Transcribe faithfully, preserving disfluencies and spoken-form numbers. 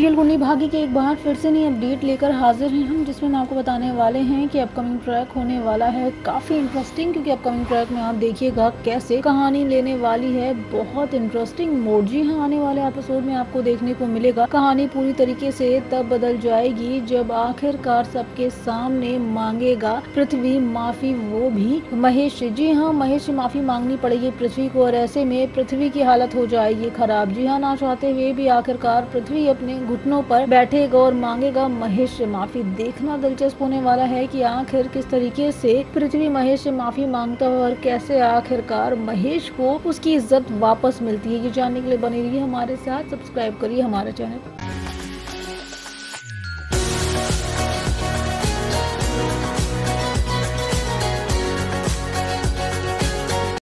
Serial Kundali Bhagya के एक बार फिर से नई अपडेट लेकर हाजिर हैं हम, जिसमें हम आपको बताने वाले हैं कि अपकमिंग ट्रैक होने वाला है काफी इंटरेस्टिंग। क्योंकि अपकमिंग ट्रैक में आप देखिएगा कैसे कहानी लेने वाली है बहुत इंटरेस्टिंग मोड़। जी हाँ, आने वाले एपिसोड में आपको देखने को मिलेगा कहानी पूरी तरीके से तब बदल जाएगी जब आखिरकार सबके सामने मांगेगा पृथ्वी माफी, वो भी महेश। जी हाँ, महेश से माफी मांगनी पड़ेगी पृथ्वी को और ऐसे में पृथ्वी की हालत हो जाएगी खराब। जी हाँ, ना चाहते हुए भी आखिरकार पृथ्वी अपने घुटनों पर बैठेगा और मांगेगा महेश से माफी। देखना दिलचस्प होने वाला है कि आखिर किस तरीके से पृथ्वी महेश से माफी मांगता है और कैसे आखिरकार महेश को उसकी इज्जत वापस मिलती है। ये जानने के लिए बने रहिए हमारे साथ, सब्सक्राइब करिए हमारा चैनल।